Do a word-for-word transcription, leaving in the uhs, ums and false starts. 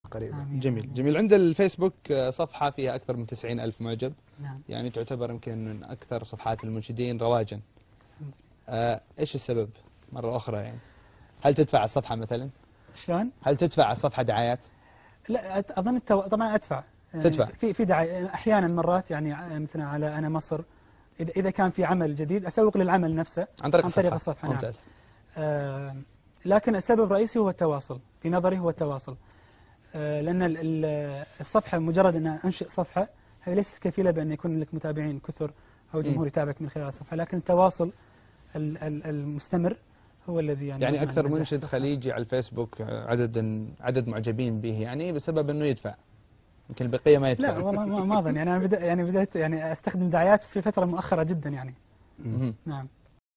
قريبا. آمين. جميل آمين. جميل. عند الفيسبوك صفحة فيها أكثر من تسعين ألف معجب، نعم. يعني تعتبر يمكن من أكثر صفحات المنشدين رواجا. آه إيش السبب مرة أخرى يعني؟ هل تدفع على الصفحة مثلا؟ شلون؟ هل تدفع على الصفحة دعايات؟ لا أت- اظن التو... طبعا ادفع يعني تدفع. في في دعاية احيانا مرات يعني ع- مثلا على انا مصر، اذا اذا كان في عمل جديد اسوق للعمل نفسه عن طريق عن طريق الصفحة. الصفحه. نعم. ممتاز. آه لكن السبب الرئيسي هو التواصل، في نظري هو التواصل. آه لان ال- ال- الصفحه مجرد ان انشئ صفحه هي ليست كفيله بان يكون لك متابعين كثر او جمهور يتابعك من خلال الصفحه، لكن التواصل ال- ال- المستمر هو الذي يعني يعني يضمن أكثر نجاح منشد الصفحة. خليجي على الفيسبوك عدد عدد معجبين به يعني بسبب أنه يدفع، يمكن البقية ما يدفع. لا والله ما ما اظن يعني انا بدأ يعني بدأت يعني استخدم دعايات في فتره مؤخره جدا يعني. مهم. نعم.